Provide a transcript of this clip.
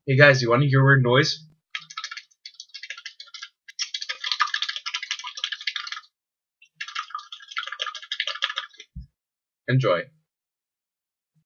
Hey guys, you want to hear a weird noise? Enjoy.